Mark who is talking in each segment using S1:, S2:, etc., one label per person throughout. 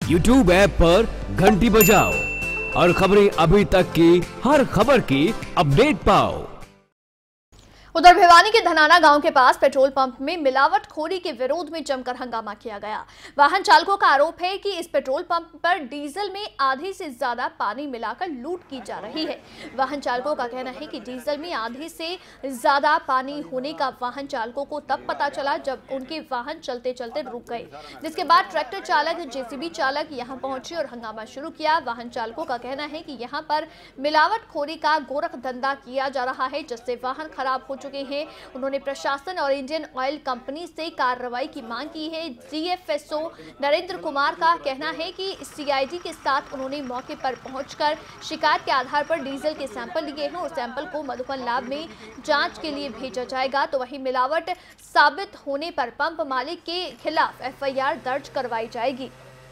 S1: YouTube app पर घंटी बजाओ और खबरें अभी तक की हर खबर की अपडेट पाओ।
S2: उधर भिवानी के धनाना गांव के पास पेट्रोल पंप में मिलावटखोरी के विरोध में जमकर हंगामा किया गया। वाहन चालकों का आरोप है कि इस पेट्रोल पंप पर डीजल में आधे से ज्यादा पानी मिलाकर लूट की जा रही है। वाहन चालकों का कहना है कि डीजल में आधे से ज्यादा पानी होने का वाहन चालकों को तब पता चला जब उनके वाहन चलते चलते रुक गए, जिसके बाद ट्रैक्टर चालक, जेसीबी चालक यहां पहुंचे और हंगामा शुरू किया। वाहन चालकों का कहना है कि यहां पर मिलावटखोरी का गोरख धंधा किया जा रहा है, जिससे वाहन खराब हो चुके हैं। उन्होंने प्रशासन और इंडियन ऑयल कंपनी से कार्रवाई की मांग की है। डीएफएसओ नरेंद्र कुमार का कहना है कि सीआईडी के साथ उन्होंने मौके पर पहुंचकर शिकायत के आधार पर डीजल के सैंपल लिए हैं और सैंपल को मधुबन लैब में जांच के लिए भेजा जाएगा। तो वहीं मिलावट साबित होने पर पंप मालिक के खिलाफ एफआईआर दर्ज करवाई जाएगी।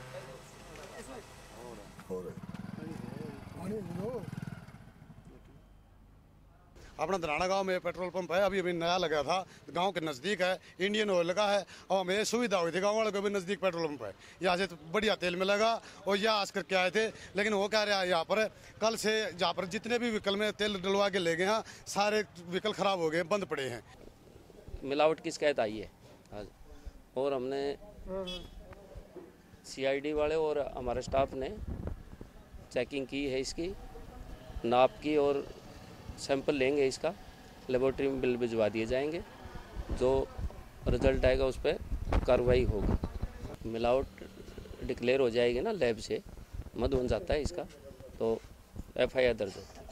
S3: अपना धनाना गांव में पेट्रोल पंप है, अभी नया लगा था, गांव के नज़दीक है, इंडियन ऑयल का है और हमें सुविधा हुई थी, गांव वालों को भी नज़दीक पेट्रोल पंप है, यहाँ से तो बढ़िया तेल मिलेगा। और यहाँ आज करके आए थे, लेकिन वो कह रहे हैं यहाँ पर कल से जहाँ पर जितने भी व्हीकल में तेल डलवा के ले गए हैं, सारे व्हीकल खराब हो गए, बंद पड़े हैं।
S4: मिलावट की शिकायत आई है आज, और हमने सीआईडी वाले और हमारे स्टाफ ने चेकिंग की है, इसकी नाप की और सैंपल लेंगे, इसका लेबोरेटरी में बिल भिजवा दिए जाएंगे। जो रिजल्ट आएगा उस पर कार्रवाई होगी। मिलावट डिक्लेयर हो जाएगी ना लैब से, मधुबन जाता है इसका, तो एफआईआर दर्ज होता है।